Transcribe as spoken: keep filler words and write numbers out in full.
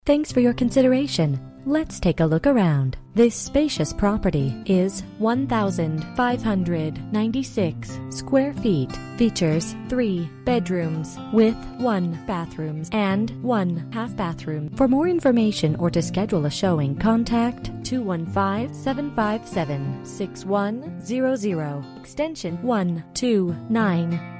Thanks for your consideration. Let's take a look around. This spacious property is one thousand five hundred ninety-six square feet. Features three bedrooms with one bathroom and one half bathroom. For more information or to schedule a showing, contact two one five, seven five seven, six one zero zero, extension one two nine.